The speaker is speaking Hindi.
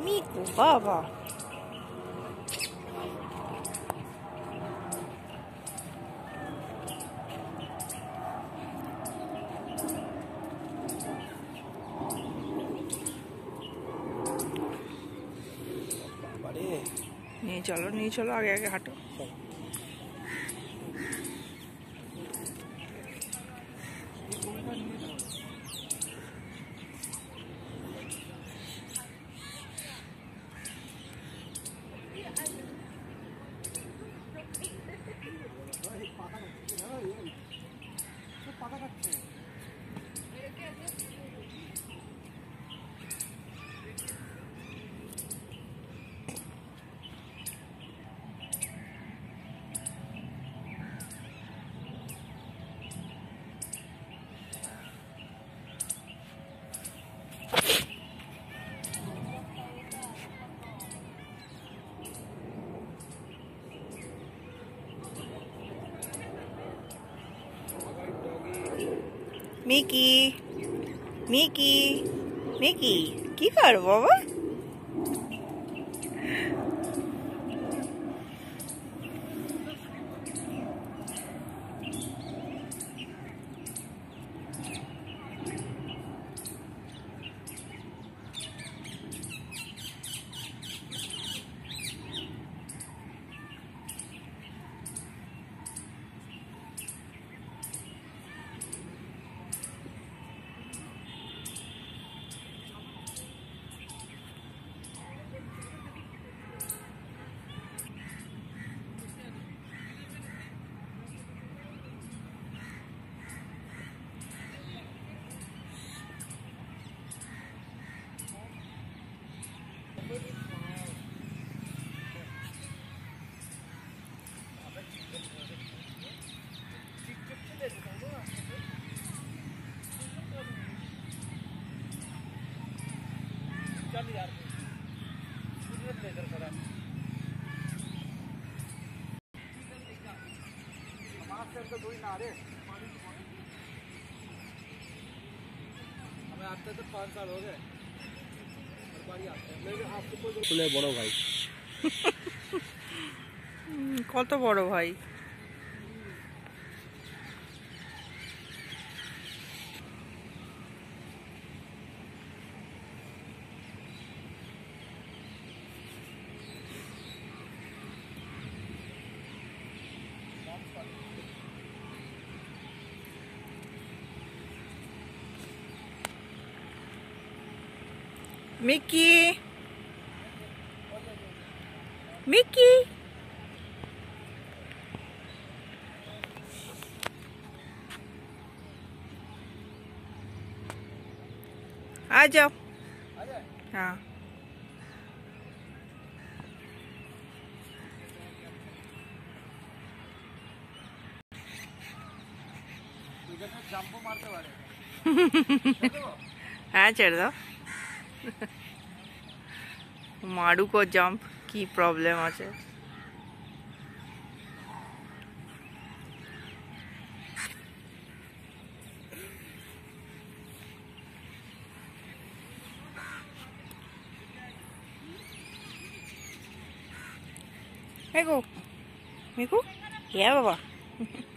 Miku, বাবা নিয়ে চলো আগে আগে হাঁটো। মিকি মিকি মিকি কি কর বাবা? तो 5 साल हो गए बड़ो भाई কত বড় ভাই? মিকি মিকি आ जाओ। हाँ हाँ चढ़ दो मारू को जंप की प्रॉब्लम আছে Miku, Miku, ya baba.